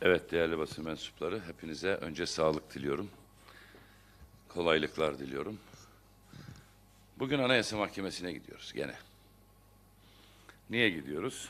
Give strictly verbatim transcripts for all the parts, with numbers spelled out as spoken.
Evet değerli basın mensupları, hepinize önce sağlık diliyorum. Kolaylıklar diliyorum. Bugün Anayasa Mahkemesi'ne gidiyoruz gene. Niye gidiyoruz?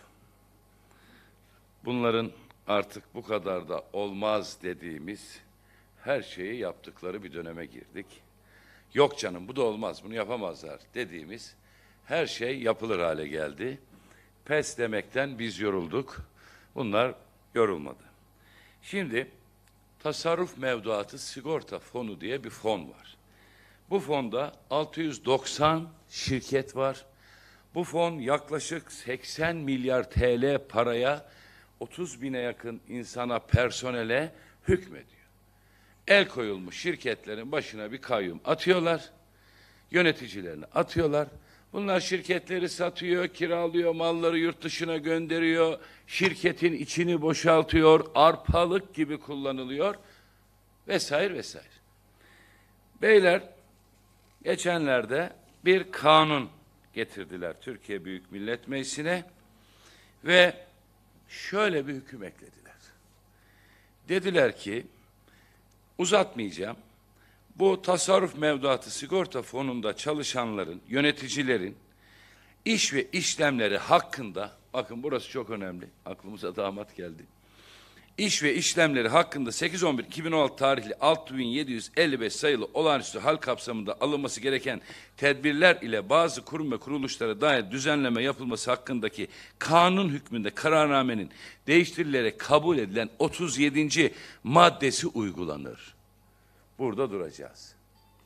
Bunların artık bu kadar da olmaz dediğimiz her şeyi yaptıkları bir döneme girdik. Yok canım bu da olmaz, bunu yapamazlar dediğimiz her şey yapılır hale geldi. Pes demekten biz yorulduk. Bunlar yorulmadı. Şimdi tasarruf mevduatı sigorta fonu diye bir fon var. Bu fonda altı yüz doksan şirket var. Bu fon yaklaşık seksen milyar T L paraya otuz bine yakın insana, personele hükmediyor. El koyulmuş şirketlerin başına bir kayyum atıyorlar. Yöneticilerini atıyorlar. Bunlar şirketleri satıyor, kiralıyor, malları yurt dışına gönderiyor, şirketin içini boşaltıyor, arpalık gibi kullanılıyor vesaire vesaire. Beyler geçenlerde bir kanun getirdiler Türkiye Büyük Millet Meclisi'ne ve şöyle bir hüküm eklediler. Dediler ki uzatmayacağım. Bu tasarruf mevduatı sigorta fonunda çalışanların, yöneticilerin iş ve işlemleri hakkında, bakın burası çok önemli, aklımıza damat geldi. İş ve işlemleri hakkında sekiz on bir iki bin on altı tarihli altı bin yedi yüz elli beş sayılı olağanüstü hal kapsamında alınması gereken tedbirler ile bazı kurum ve kuruluşlara dair düzenleme yapılması hakkındaki kanun hükmünde kararnamenin değiştirilerek kabul edilen otuz yedinci maddesi uygulanır. Burada duracağız.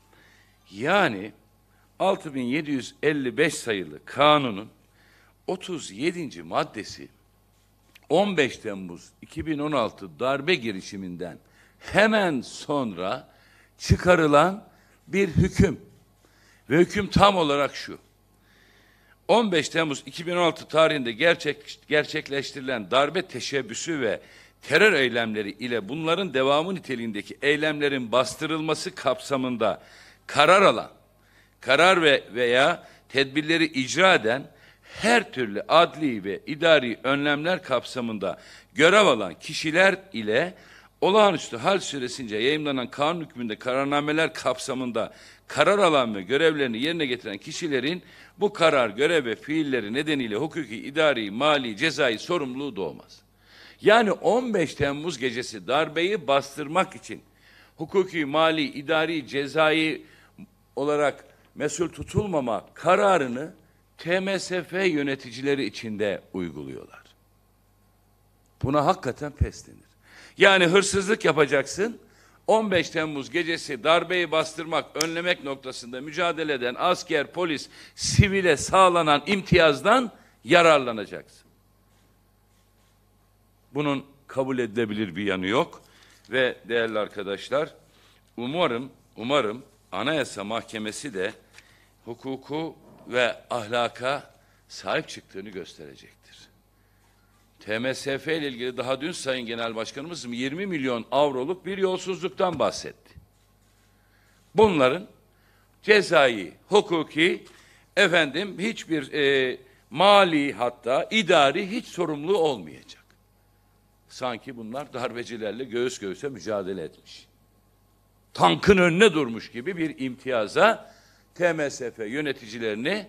Yani altı bin yedi yüz elli beş sayılı kanunun otuz yedinci maddesi on beş Temmuz iki bin on altı darbe girişiminden hemen sonra çıkarılan bir hüküm. Ve hüküm tam olarak şu. on beş Temmuz iki bin on altı tarihinde gerçek, gerçekleştirilen darbe teşebbüsü ve terör eylemleri ile bunların devamı niteliğindeki eylemlerin bastırılması kapsamında karar alan, karar ve veya tedbirleri icra eden her türlü adli ve idari önlemler kapsamında görev alan kişiler ile olağanüstü hal süresince yayımlanan kanun hükmünde kararnameler kapsamında karar alan ve görevlerini yerine getiren kişilerin bu karar, görev ve fiilleri nedeniyle hukuki, idari, mali, cezai sorumluluğu doğmaz. Yani on beş Temmuz gecesi darbeyi bastırmak için hukuki, mali, idari, cezai olarak mesul tutulmama kararını T M S F yöneticileri içinde uyguluyorlar. Buna hakikaten pes denir. Yani hırsızlık yapacaksın, on beş Temmuz gecesi darbeyi bastırmak, önlemek noktasında mücadele eden asker, polis, sivile sağlanan imtiyazdan yararlanacaksın. Bunun kabul edilebilir bir yanı yok ve değerli arkadaşlar, umarım, umarım Anayasa Mahkemesi de hukuku ve ahlaka sahip çıktığını gösterecektir. T M S F ile ilgili daha dün Sayın Genel Başkanımız yirmi milyon avroluk bir yolsuzluktan bahsetti. Bunların cezai, hukuki, efendim hiçbir e, mali hatta idari hiç sorumluluğu olmayacak. Sanki bunlar darbecilerle göğüs göğüse mücadele etmiş. Tankın önüne durmuş gibi bir imtiyaza T M S F yöneticilerini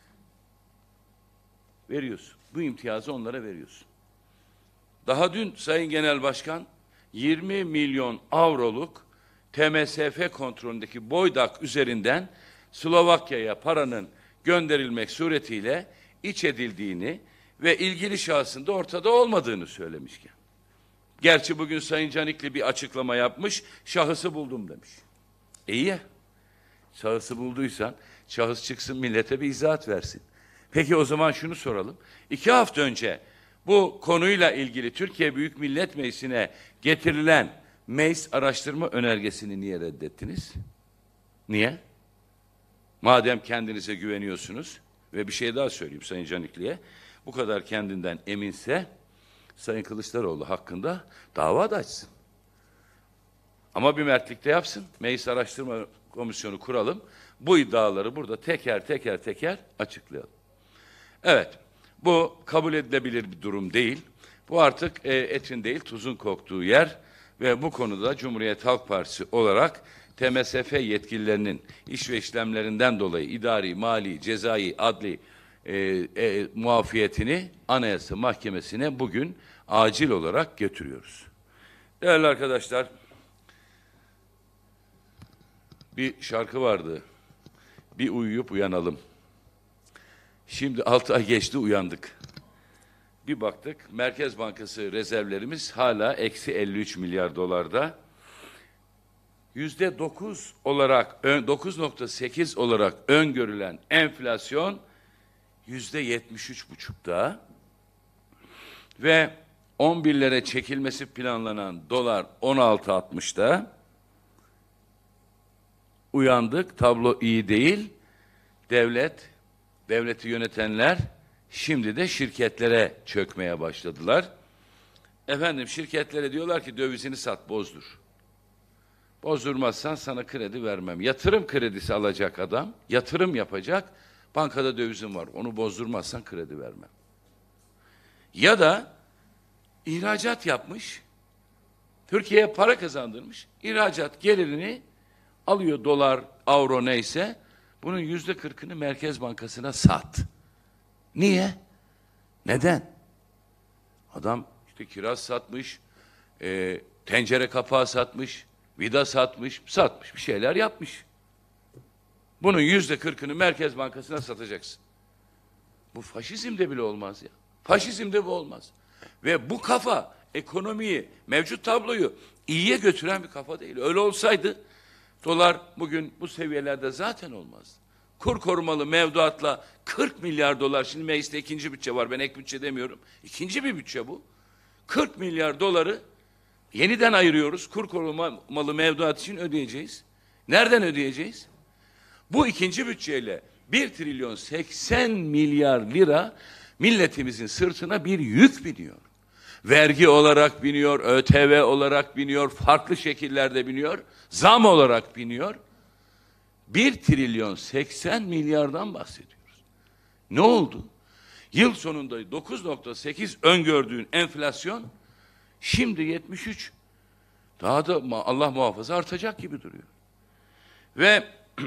veriyorsun. Bu imtiyazı onlara veriyorsun. Daha dün Sayın Genel Başkan yirmi milyon avroluk T M S F kontrolündeki boydak üzerinden Slovakya'ya paranın gönderilmek suretiyle iç edildiğini ve ilgili şahsın da ortada olmadığını söylemişken. Gerçi bugün Sayın Canikli bir açıklama yapmış, şahısı buldum demiş. İyi ya, şahısı bulduysan şahıs çıksın millete bir izahat versin. Peki o zaman şunu soralım. İki hafta önce bu konuyla ilgili Türkiye Büyük Millet Meclisi'ne getirilen meclis araştırma önergesini niye reddettiniz? Niye? Madem kendinize güveniyorsunuz ve bir şey daha söyleyeyim Sayın Canikli'ye, bu kadar kendinden eminse Sayın Kılıçdaroğlu hakkında dava da açsın. Ama bir mertlikte yapsın. Meclis Araştırma Komisyonu kuralım. Bu iddiaları burada teker teker teker açıklayalım. Evet, bu kabul edilebilir bir durum değil. Bu artık e, etin değil tuzun koktuğu yer ve bu konuda Cumhuriyet Halk Partisi olarak T M S F yetkililerinin iş ve işlemlerinden dolayı idari, mali, cezai, adli e, e, muafiyetini Anayasa Mahkemesi'ne bugün acil olarak götürüyoruz. Değerli arkadaşlar, bir şarkı vardı. Bir uyuyup uyanalım. Şimdi altı ay geçti, uyandık. Bir baktık, Merkez Bankası rezervlerimiz hala eksi elli üç milyar dolarda. Yüzde dokuz olarak, dokuz nokta sekiz olarak öngörülen enflasyon yüzde yetmiş üç buçukta ve on birlere çekilmesi planlanan dolar on altı altmışta. Uyandık, tablo iyi değil. Devlet, devleti yönetenler şimdi de şirketlere çökmeye başladılar. Efendim şirketlere diyorlar ki dövizini sat, bozdur. Bozdurmazsan sana kredi vermem. Yatırım kredisi alacak adam, yatırım yapacak, bankada dövizim var, onu bozdurmazsan kredi vermem. Ya da ihracat yapmış, Türkiye'ye para kazandırmış, ihracat gelirini alıyor, dolar, avro neyse, bunun yüzde kırkını Merkez Bankası'na sat. Niye? Neden? Adam işte kiraz satmış, e, tencere kapağı satmış, vida satmış, satmış, bir şeyler yapmış. Bunun yüzde kırkını Merkez Bankası'na satacaksın. Bu faşizmde bile olmaz ya. Faşizmde bu olmaz. Ve bu kafa ekonomiyi, mevcut tabloyu iyiye götüren bir kafa değil. Öyle olsaydı dolar bugün bu seviyelerde zaten olmaz. Kur korumalı mevduatla kırk milyar dolar, şimdi mecliste ikinci bütçe var, ben ek bütçe demiyorum. İkinci bir bütçe bu. kırk milyar doları yeniden ayırıyoruz. Kur korumalı mevduat için ödeyeceğiz. Nereden ödeyeceğiz? Bu ikinci bütçeyle bir trilyon seksen milyar lira milletimizin sırtına bir yük biniyor. Vergi olarak biniyor, ÖTV olarak biniyor, farklı şekillerde biniyor, zam olarak biniyor. Bir trilyon seksen milyardan bahsediyoruz. Ne oldu? Yıl sonunda dokuz nokta sekiz öngördüğün enflasyon şimdi yetmiş üç. Daha da Allah muhafaza artacak gibi duruyor. Ve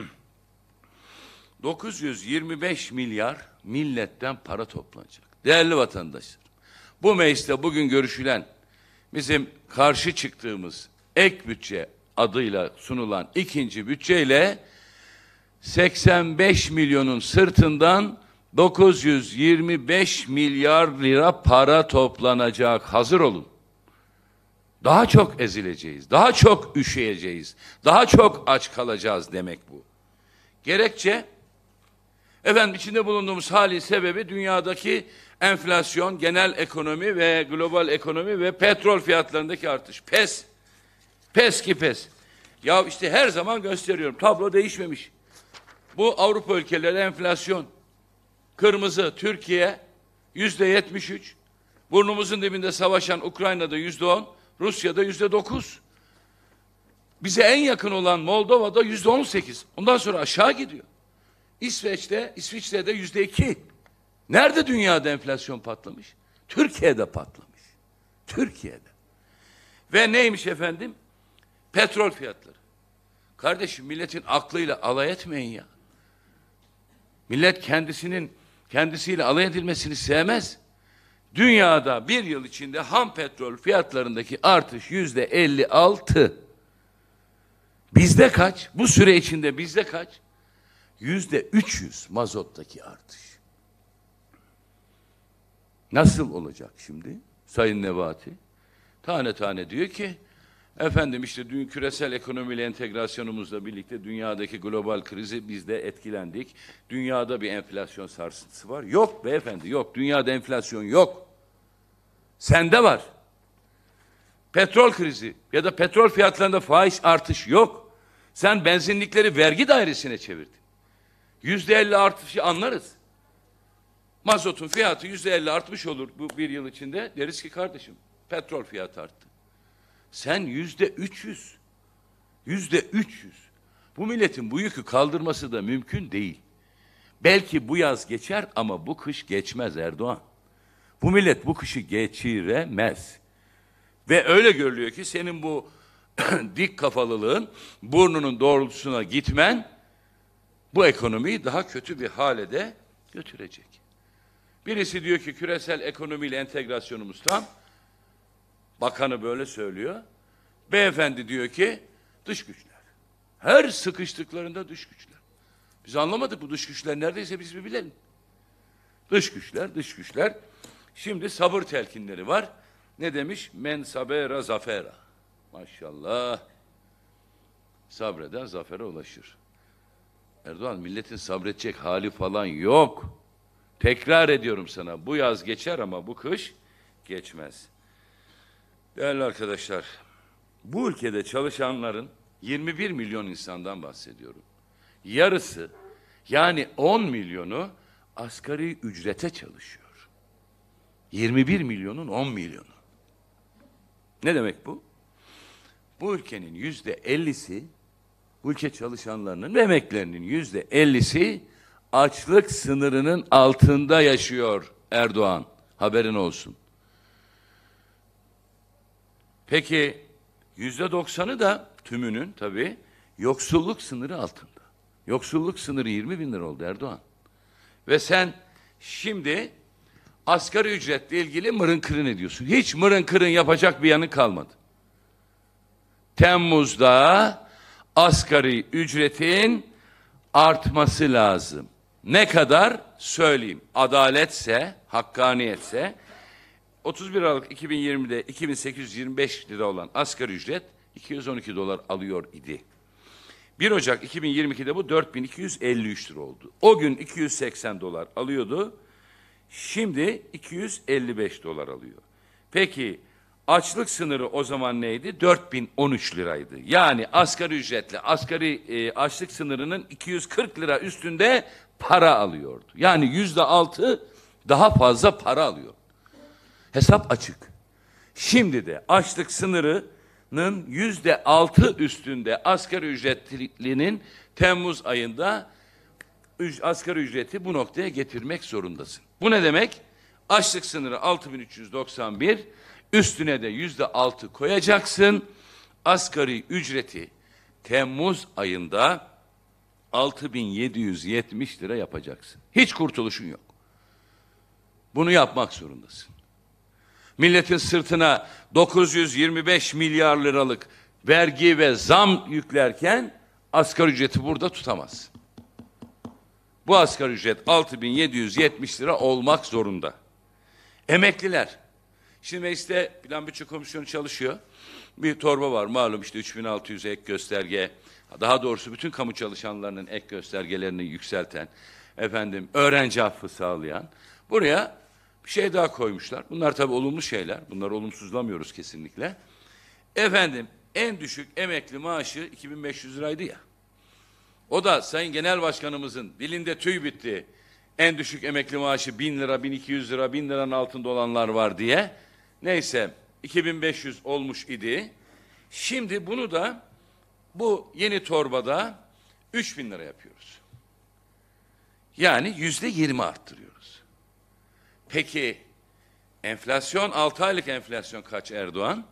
dokuz yüz yirmi beş milyar milletten para toplanacak. Değerli vatandaşlar, bu mecliste bugün görüşülen, bizim karşı çıktığımız ek bütçe adıyla sunulan ikinci bütçeyle seksen beş milyonun sırtından dokuz yüz yirmi beş milyar lira para toplanacak. Hazır olun. Daha çok ezileceğiz, daha çok üşüyeceğiz, daha çok aç kalacağız demek bu. Gerekçe, efendim içinde bulunduğumuz hali sebebi dünyadaki enflasyon, genel ekonomi ve global ekonomi ve petrol fiyatlarındaki artış. Pes, pes ki pes. Ya işte her zaman gösteriyorum, tablo değişmemiş. Bu Avrupa ülkeleri enflasyon, kırmızı Türkiye yüzde yetmiş üç, burnumuzun dibinde savaşan Ukrayna'da yüzde on, Rusya'da yüzde dokuz. Bize en yakın olan Moldova'da yüzde on sekiz. Ondan sonra aşağı gidiyor. İsveç'te, İsviçre'de yüzde iki. Nerede dünyada enflasyon patlamış? Türkiye'de patlamış. Türkiye'de. Ve neymiş efendim? Petrol fiyatları. Kardeşim milletin aklıyla alay etmeyin ya. Millet kendisinin kendisiyle alay edilmesini sevmez. Dünyada bir yıl içinde ham petrol fiyatlarındaki artış yüzde elli altı. Bizde kaç? Bu süre içinde bizde kaç? Yüzde üç yüz mazottaki artış. Nasıl olacak şimdi Sayın Nebati? Tane tane diyor ki, efendim işte dün küresel ekonomiyle entegrasyonumuzla birlikte dünyadaki global krizi biz de etkilendik. Dünyada bir enflasyon sarsıntısı var. Yok beyefendi, yok. Dünyada enflasyon yok. Sende var. Petrol krizi ya da petrol fiyatlarında faiz artış yok. Sen benzinlikleri vergi dairesine çevirdin. Yüzde elli artışı anlarız. Mazotun fiyatı yüzde elli artmış olur bu bir yıl içinde. Deriz ki kardeşim petrol fiyatı arttı. Sen yüzde üç yüz, yüzde üç yüz. Bu milletin bu yükü kaldırması da mümkün değil. Belki bu yaz geçer ama bu kış geçmez Erdoğan. Bu millet bu kışı geçiremez. Ve öyle görülüyor ki senin bu dik kafalılığın, burnunun doğrultusuna gitmen bu ekonomiyi daha kötü bir hale de götürecek. Birisi diyor ki küresel ekonomiyle entegrasyonumuz tam. Bakanı böyle söylüyor. Beyefendi diyor ki dış güçler. Her sıkıştıklarında dış güçler. Biz anlamadık bu dış güçler neredeyse biz bir bilelim. Dış güçler, dış güçler. Şimdi sabır telkinleri var. Ne demiş? Men sabera zafera. Maşallah. Sabreden zafere ulaşır. Erdoğan, milletin sabredecek hali falan yok. Tekrar ediyorum sana, bu yaz geçer ama bu kış geçmez. Değerli arkadaşlar, bu ülkede çalışanların yirmi bir milyon insandan bahsediyorum. Yarısı, yani on milyonu asgari ücrete çalışıyor. yirmi bir milyonun on milyonu. Ne demek bu? Bu ülkenin yüzde ellisi, bu ülke çalışanlarının ve emeklilerinin yüzde ellisi açlık sınırının altında yaşıyor Erdoğan. Haberin olsun. Peki yüzde doksanı da tümünün tabii yoksulluk sınırı altında. Yoksulluk sınırı yirmi bin lira oldu Erdoğan. Ve sen şimdi asgari ücretle ilgili mırın kırın ediyorsun. Hiç mırın kırın yapacak bir yanı kalmadı. Temmuz'da asgari ücretin artması lazım. Ne kadar? Söyleyeyim. Adaletse, hakkaniyetse otuz bir Aralık iki bin yirmide iki bin sekiz yüz yirmi beş lira olan asgari ücret iki yüz on iki dolar alıyor idi. bir Ocak iki bin yirmi ikide bu dört bin iki yüz elli üç lira oldu. O gün iki yüz seksen dolar alıyordu. Şimdi iki yüz elli beş dolar alıyor. Peki açlık sınırı o zaman neydi? dört bin on üç liraydı. Yani asgari ücretle asgari e, açlık sınırının iki yüz kırk lira üstünde para alıyordu. Yani yüzde altı daha fazla para alıyor. Hesap açık. Şimdi de açlık sınırının yüzde altı üstünde asgari ücretlinin Temmuz ayında asgari ücreti bu noktaya getirmek zorundasın. Bu ne demek? Açlık sınırı altı bin üç yüz doksan bir, üstüne de yüzde altı koyacaksın. Asgari ücreti Temmuz ayında altı bin yedi yüz yetmiş lira yapacaksın. Hiç kurtuluşun yok. Bunu yapmak zorundasın. Milletin sırtına dokuz yüz yirmi beş milyar liralık vergi ve zam yüklerken asgari ücreti burada tutamaz. Bu asgari ücret altı bin yedi yüz yetmiş lira olmak zorunda. Emekliler. Şimdi mecliste Plan Bütçe Komisyonu çalışıyor. Bir torba var malum işte üç bin altı yüz ek gösterge. Daha doğrusu bütün kamu çalışanlarının ek göstergelerini yükselten, efendim öğrenci affı sağlayan. Buraya bir şey daha koymuşlar. Bunlar tabii olumlu şeyler. Bunları olumsuzlamıyoruz kesinlikle. Efendim en düşük emekli maaşı iki bin beş yüz liraydı ya. O da Sayın Genel Başkanımızın dilinde tüy bitti. En düşük emekli maaşı bin lira, bin iki yüz lira, bin liranın altında olanlar var diye. Neyse iki bin beş yüz olmuş idi. Şimdi bunu da bu yeni torbada üç bin lira yapıyoruz. Yani yüzde yirmi arttırıyoruz. Peki enflasyon, altı aylık enflasyon kaç Erdoğan?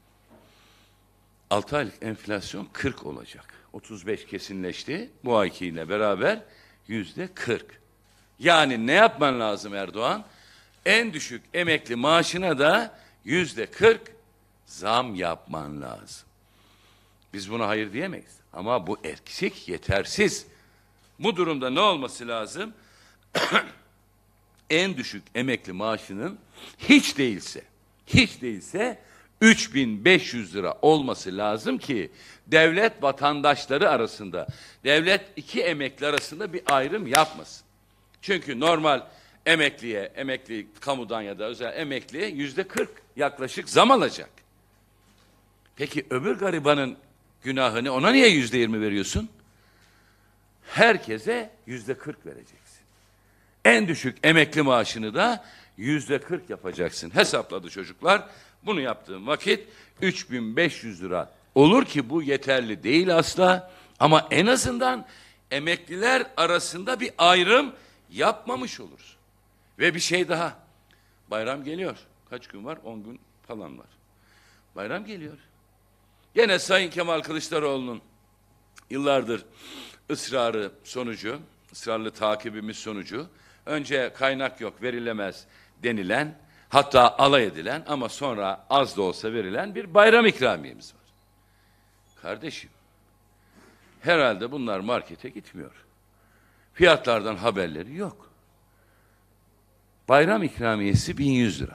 altı aylık enflasyon kırk olacak. otuz beş kesinleşti. Bu aykiyle beraber yüzde kırk. Yani ne yapman lazım Erdoğan? En düşük emekli maaşına da yüzde kırk zam yapman lazım. Biz buna hayır diyemeyiz. Ama bu eksik, yetersiz. Bu durumda ne olması lazım? En düşük emekli maaşının hiç değilse, hiç değilse üç bin beş yüz lira olması lazım ki devlet vatandaşları arasında, devlet iki emekli arasında bir ayrım yapmasın. Çünkü normal emekliye, emekli kamudan ya da özel emekliye yüzde kırk yaklaşık zam alacak. Peki öbür garibanın günahını ona niye yüzde yirmi veriyorsun? Herkese yüzde kırk vereceksin. En düşük emekli maaşını da yüzde kırk yapacaksın. Hesapladı çocuklar. Bunu yaptığım vakit üç bin beş yüz lira olur ki bu yeterli değil asla. Ama en azından emekliler arasında bir ayrım yapmamış oluruz. Ve bir şey daha. Bayram geliyor. Kaç gün var? On gün falan var. Bayram geliyor. Gene Sayın Kemal Kılıçdaroğlu'nun yıllardır ısrarı sonucu, ısrarlı takibimiz sonucu, önce kaynak yok, verilemez denilen, hatta alay edilen ama sonra az da olsa verilen bir bayram ikramiyemiz var. Kardeşim, herhalde bunlar markete gitmiyor. Fiyatlardan haberleri yok. Bayram ikramiyesi bin yüz lira.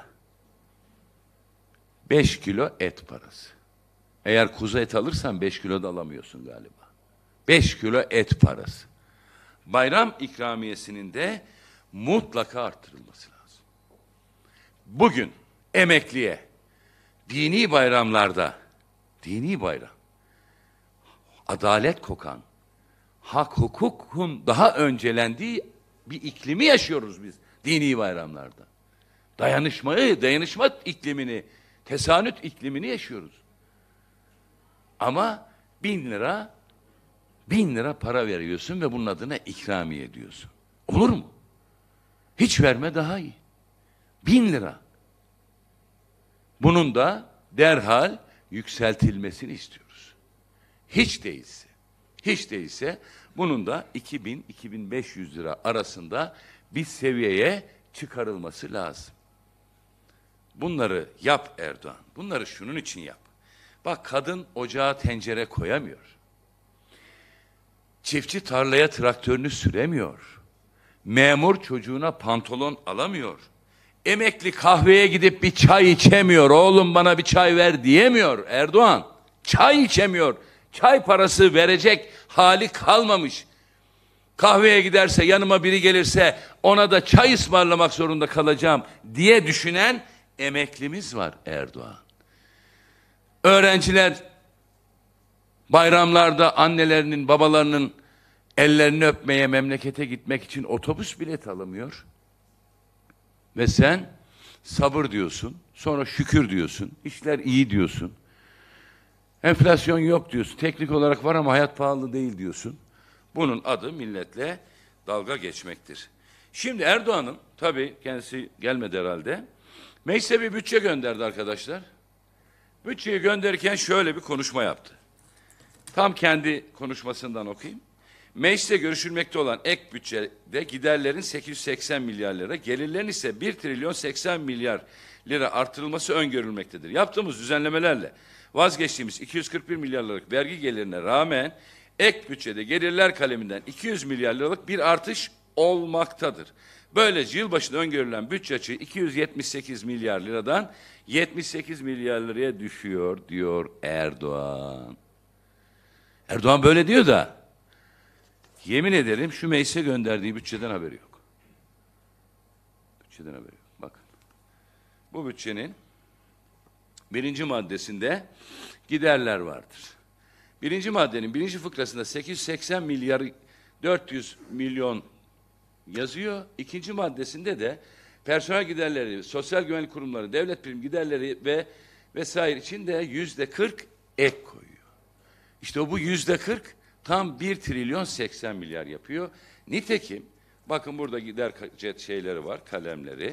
Beş kilo et parası. Eğer kuzu et alırsan beş kilo da alamıyorsun galiba. Beş kilo et parası. Bayram ikramiyesinin de mutlaka arttırılması lazım. Bugün emekliye dini bayramlarda, dini bayram, adalet kokan, hak hukukun daha öncelendiği bir iklimi yaşıyoruz biz dini bayramlarda. Dayanışmayı, dayanışma iklimini, tesanüt iklimini yaşıyoruz. Ama bin lira, bin lira para veriyorsun ve bunun adına ikramiye ediyorsun. Olur mu? Hiç verme daha iyi. Bin lira. Bunun da derhal yükseltilmesini istiyoruz. Hiç değilse, hiç değilse bunun da iki bin - iki bin beş yüz lira arasında bir seviyeye çıkarılması lazım. Bunları yap Erdoğan. Bunları şunun için yap. Bak, kadın ocağa tencere koyamıyor. Çiftçi tarlaya traktörünü süremiyor. Memur çocuğuna pantolon alamıyor. Emekli kahveye gidip bir çay içemiyor. Oğlum bana bir çay ver diyemiyor Erdoğan. Çay içemiyor. Çay parası verecek hali kalmamış. Kahveye giderse, yanıma biri gelirse ona da çay ısmarlamak zorunda kalacağım diye düşünen emeklimiz var Erdoğan. Öğrenciler bayramlarda annelerinin, babalarının ellerini öpmeye, memlekete gitmek için otobüs bileti alamıyor. Ve sen sabır diyorsun, sonra şükür diyorsun, işler iyi diyorsun. Enflasyon yok diyorsun, teknik olarak var ama hayat pahalı değil diyorsun. Bunun adı milletle dalga geçmektir. Şimdi Erdoğan'ın, tabii kendisi gelmedi herhalde, meclise bir bütçe gönderdi arkadaşlar. Bütçeyi gönderirken şöyle bir konuşma yaptı. Tam kendi konuşmasından okuyayım. Mecliste görüşülmekte olan ek bütçede giderlerin sekiz yüz seksen milyar lira, gelirlerin ise bir trilyon seksen milyar lira artırılması öngörülmektedir. Yaptığımız düzenlemelerle vazgeçtiğimiz iki yüz kırk bir milyar liralık vergi gelirine rağmen ek bütçede gelirler kaleminden iki yüz milyar liralık bir artış olmaktadır. Böylece yılbaşında öngörülen bütçe açığı iki yüz yetmiş sekiz milyar liradan yetmiş sekiz milyar liraya düşüyor diyor Erdoğan. Erdoğan böyle diyor da yemin ederim şu meclise gönderdiği bütçeden haberi yok. Bütçeden haberi yok. Bakın. Bu bütçenin birinci maddesinde giderler vardır. Birinci maddenin birinci fıkrasında sekiz yüz seksen milyar dört yüz milyon yazıyor. İkinci maddesinde de personel giderleri, sosyal güvenlik kurumları, devlet prim giderleri ve vesaire için de yüzde kırk ek koyuyor. İşte o bu yüzde kırk tam bir trilyon seksen milyar yapıyor. Nitekim bakın burada gider şeyleri var, kalemleri.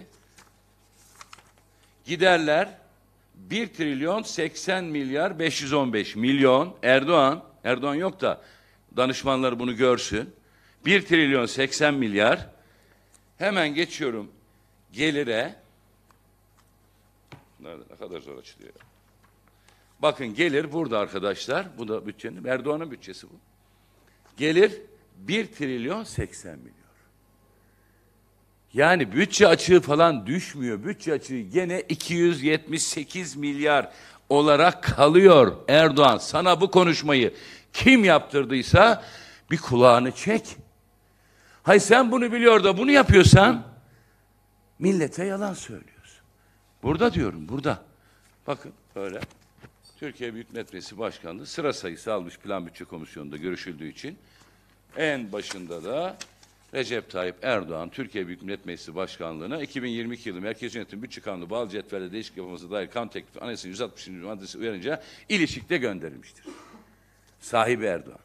Giderler bir trilyon seksen milyar beş yüz on beş milyon. Erdoğan, Erdoğan yok da danışmanları bunu görsün. bir trilyon seksen milyar. Hemen geçiyorum gelire. Nerede, ne kadar zor açılıyor. Bakın gelir burada arkadaşlar. Bu da bütçenin, Erdoğan'ın bütçesi bu. Gelir bir trilyon seksen milyon. Yani bütçe açığı falan düşmüyor. Bütçe açığı gene iki yüz yetmiş sekiz milyar olarak kalıyor. Erdoğan, sana bu konuşmayı kim yaptırdıysa bir kulağını çek. Hay sen bunu biliyor da bunu yapıyorsan millete yalan söylüyorsun. Burada diyorum, burada. Bakın böyle. Türkiye Büyük Millet Meclisi Başkanlığı sıra sayısı almış Plan Bütçe Komisyonu'nda görüşüldüğü için. En başında da Recep Tayyip Erdoğan Türkiye Büyük Millet Meclisi Başkanlığı'na iki bin yirmi iki yılı Merkez Yönetim Bütçe Kanunu bağlı cetvelde değişiklik yapılması dair kanun teklifi Anayasa'nın yüz altmışıncı maddesi uyarınca ilişikte gönderilmiştir. Sahibi Erdoğan.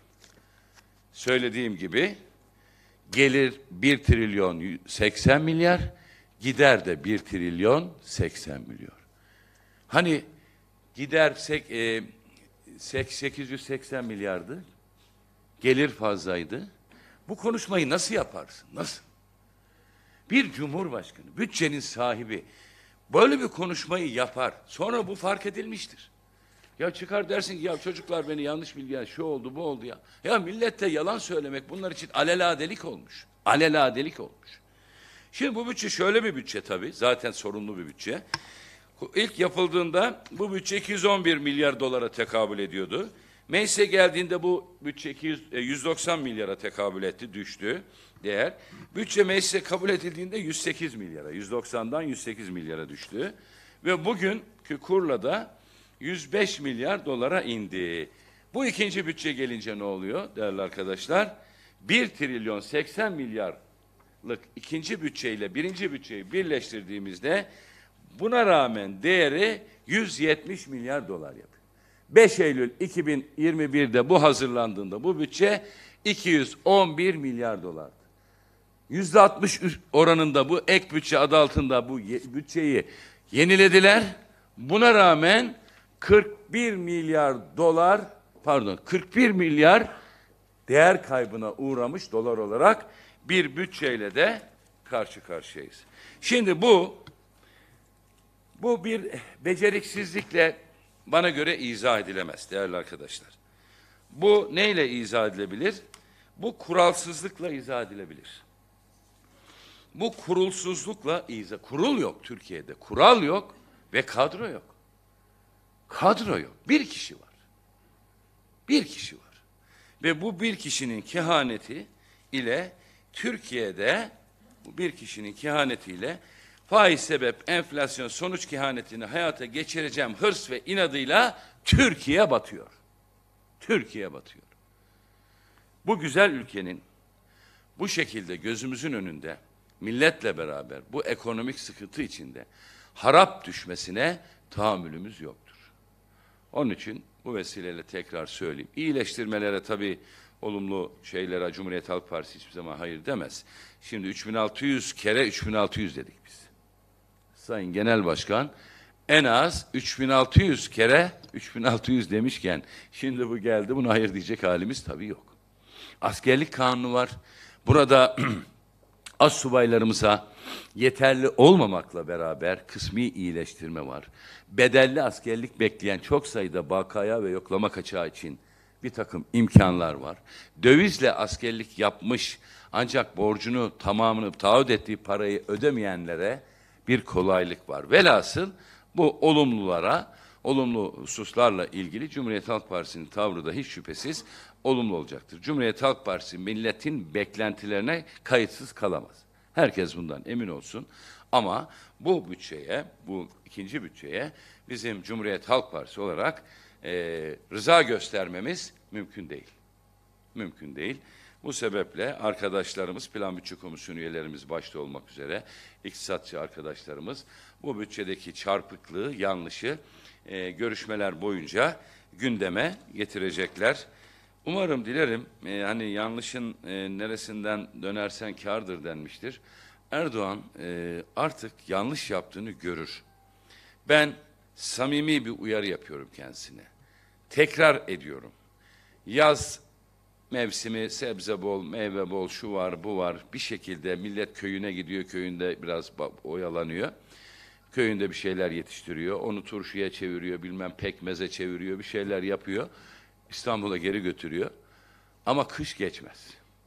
Söylediğim gibi gelir bir trilyon seksen milyar, Gider de bir trilyon seksen milyon. Hani gider sek, e, sekiz yüz seksen milyardı. Gelir fazlaydı. Bu konuşmayı nasıl yaparsın? Nasıl? Bir cumhurbaşkanı, bütçenin sahibi böyle bir konuşmayı yapar. Sonra bu fark edilmiştir. Ya çıkar dersin ki ya çocuklar beni yanlış bilgiler, şu oldu bu oldu ya. Ya millette yalan söylemek bunlar için aleladelik olmuş. Aleladelik olmuş. Şimdi bu bütçe şöyle bir bütçe tabii. Zaten sorunlu bir bütçe. İlk yapıldığında bu bütçe iki yüz on bir milyar dolara tekabül ediyordu. Meclise geldiğinde bu bütçe iki yüz, yüz doksan milyara tekabül etti, düştü değer. Bütçe meclise kabul edildiğinde yüz sekiz milyara, yüz doksandan yüz sekiz milyara düştü. Ve bugünkü kurla da yüz beş milyar dolara indi. Bu ikinci bütçe gelince ne oluyor değerli arkadaşlar? bir trilyon seksen milyarlık ikinci bütçeyle birinci bütçeyi birleştirdiğimizde buna rağmen değeri yüz yetmiş milyar dolar yapıyor. beş Eylül iki bin yirmi bir'de bu hazırlandığında bu bütçe iki yüz on bir milyar dolardı. yüzde altmış oranında bu ek bütçe adı altında bu bütçeyi yenilediler. Buna rağmen kırk bir milyar dolar pardon kırk bir milyar değer kaybına uğramış dolar olarak bir bütçeyle de karşı karşıyayız. Şimdi bu bu bir beceriksizlikle bana göre izah edilemez değerli arkadaşlar. Bu neyle izah edilebilir? Bu kuralsızlıkla izah edilebilir. Bu kurulsuzlukla izah. Kurul yok Türkiye'de. Kural yok ve kadro yok. Kadro yok. Bir kişi var. Bir kişi var. Ve bu bir kişinin kehaneti ile Türkiye'de bu bir kişinin kehanetiyle faiz sebep enflasyon sonuç kehanetini hayata geçireceğim hırs ve inadıyla Türkiye batıyor. Türkiye batıyor. Bu güzel ülkenin bu şekilde gözümüzün önünde milletle beraber bu ekonomik sıkıntı içinde harap düşmesine tahammülümüz yoktur. Onun için bu vesileyle tekrar söyleyeyim. İyileştirmelere tabii olumlu şeylere Cumhuriyet Halk Partisi hiçbir zaman hayır demez. Şimdi üç bin altı yüz kere üç bin altı yüz dedik biz. Sayın Genel Başkan en az üç bin altı yüz kere üç bin altı yüz demişken şimdi bu geldi buna hayır diyecek halimiz tabii yok. Askerlik kanunu var. Burada astsubaylarımıza yeterli olmamakla beraber kısmi iyileştirme var. Bedelli askerlik bekleyen çok sayıda bakaya ve yoklama kaçağı için bir takım imkanlar var. Dövizle askerlik yapmış ancak borcunu tamamını taahhüt ettiği parayı ödemeyenlere bir kolaylık var. Velhasıl bu olumlulara, olumlu hususlarla ilgili Cumhuriyet Halk Partisi'nin tavrı da hiç şüphesiz olumlu olacaktır. Cumhuriyet Halk Partisi milletin beklentilerine kayıtsız kalamaz. Herkes bundan emin olsun. Ama bu bütçeye, bu ikinci bütçeye bizim Cumhuriyet Halk Partisi olarak e, rıza göstermemiz mümkün değil. Mümkün değil. Bu sebeple arkadaşlarımız, Plan Bütçe Komisyonu üyelerimiz başta olmak üzere iktisatçı arkadaşlarımız bu bütçedeki çarpıklığı, yanlışı e, görüşmeler boyunca gündeme getirecekler. Umarım, dilerim, e, hani yanlışın e, neresinden dönersen kârdır denmiştir. Erdoğan e, artık yanlış yaptığını görür. Ben samimi bir uyarı yapıyorum kendisine. Tekrar ediyorum. Yaz mevsimi, sebze bol, meyve bol, şu var, bu var. Bir şekilde millet köyüne gidiyor, köyünde biraz oyalanıyor. Köyünde bir şeyler yetiştiriyor, onu turşuya çeviriyor, bilmem pekmeze çeviriyor, bir şeyler yapıyor. İstanbul'a geri götürüyor. Ama kış geçmez.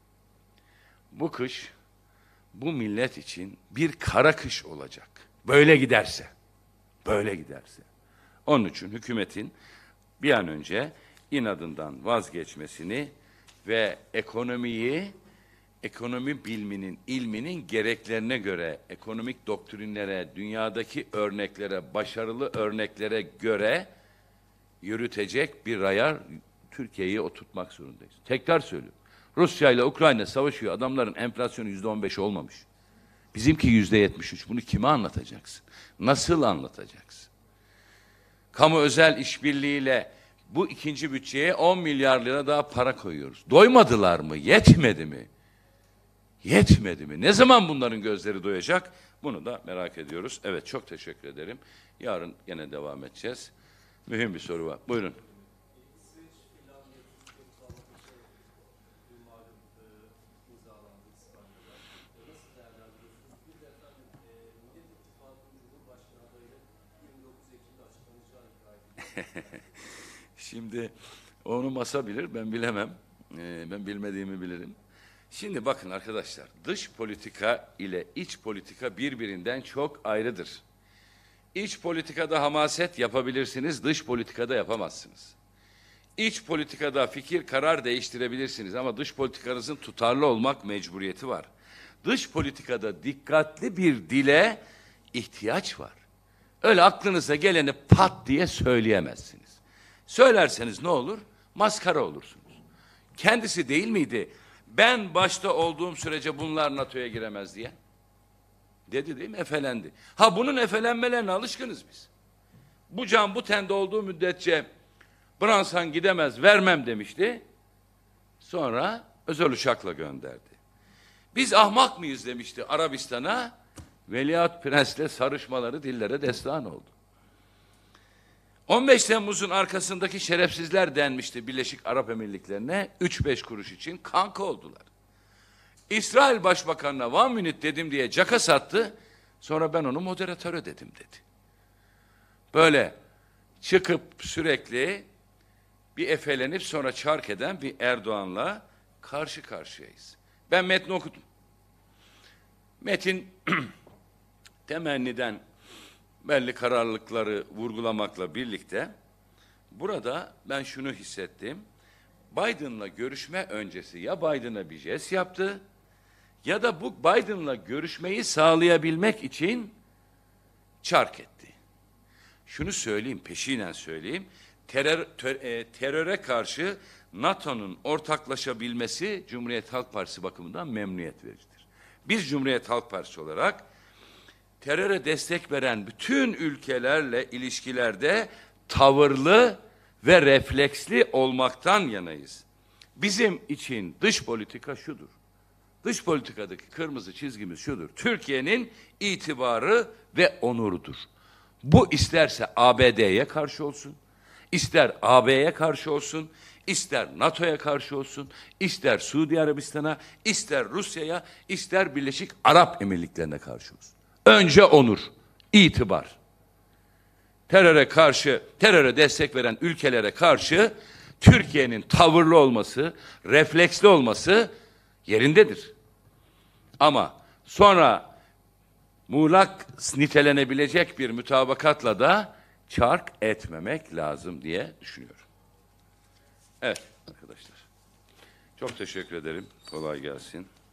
Bu kış, bu millet için bir kara kış olacak. Böyle giderse, böyle giderse. Onun için hükümetin bir an önce inadından vazgeçmesini ve ekonomiyi, ekonomi biliminin, ilminin gereklerine göre, ekonomik doktrinlere, dünyadaki örneklere, başarılı örneklere göre yürütecek bir raya Türkiye'yi oturtmak zorundayız. Tekrar söylüyorum. Rusya ile Ukrayna savaşıyor. Adamların enflasyonu yüzde on beş olmamış. Bizimki yüzde yetmiş üç. Bunu kime anlatacaksın? Nasıl anlatacaksın? Kamu özel işbirliğiyle bu ikinci bütçeye on milyar lira daha para koyuyoruz. Doymadılar mı? Yetmedi mi? Yetmedi mi? Ne zaman bunların gözleri doyacak? Bunu da merak ediyoruz. Evet, çok teşekkür ederim. Yarın yine devam edeceğiz. Mühim bir soru var. Buyurun. Şimdi onu masa bilir, ben bilemem. Ee, ben bilmediğimi bilirim. Şimdi bakın arkadaşlar, dış politika ile iç politika birbirinden çok ayrıdır. İç politikada hamaset yapabilirsiniz, dış politikada yapamazsınız. İç politikada fikir, karar değiştirebilirsiniz ama dış politikanızın tutarlı olmak mecburiyeti var. Dış politikada dikkatli bir dile ihtiyaç var. Öyle aklınıza geleni pat diye söyleyemezsiniz. Söylerseniz ne olur? Maskara olursunuz. Kendisi değil miydi? Ben başta olduğum sürece bunlar NATO'ya giremez diye. Dedi değil mi? Efelendi. Ha, bunun efelenmelerine alışkınız biz. Bu can bu tende olduğu müddetçe Bransan gidemez, vermem demişti. Sonra özel uçakla gönderdi. Biz ahmak mıyız demişti Arabistan'a. Veliaht Prens'le sarışmaları dillere destan oldu. on beş Temmuz'un arkasındaki şerefsizler denmişti Birleşik Arap Emirlikleri'ne. üç beş kuruş için kanka oldular. İsrail Başbakanı'na one minute dedim diye caka sattı. Sonra ben onu moderatörü dedim dedi. Böyle çıkıp sürekli bir efelenip sonra çark eden bir Erdoğan'la karşı karşıyayız. Ben metni okudum. Metin temenniden belli kararlılıkları vurgulamakla birlikte burada ben şunu hissettim. Biden'la görüşme öncesi ya Biden'a bir jest yaptı ya da bu Biden'la görüşmeyi sağlayabilmek için çark etti. Şunu söyleyeyim, peşinen söyleyeyim. Terör, ter, e, teröre karşı NATO'nun ortaklaşabilmesi Cumhuriyet Halk Partisi bakımından memnuniyet vericidir. Biz Cumhuriyet Halk Partisi olarak teröre destek veren bütün ülkelerle ilişkilerde tavırlı ve refleksli olmaktan yanayız. Bizim için dış politika şudur. Dış politikadaki kırmızı çizgimiz şudur. Türkiye'nin itibarı ve onurudur. Bu isterse A B D'ye karşı olsun, ister A B'ye karşı olsun, ister NATO'ya karşı olsun, ister Suudi Arabistan'a, ister Rusya'ya, ister Birleşik Arap Emirlikleri'ne karşı olsun. Önce onur, itibar. Teröre karşı, teröre destek veren ülkelere karşı Türkiye'nin tavırlı olması, refleksli olması yerindedir. Ama sonra muğlak nitelenebilecek bir mütabakatla da çark etmemek lazım diye düşünüyorum. Evet arkadaşlar. Çok teşekkür ederim. Kolay gelsin.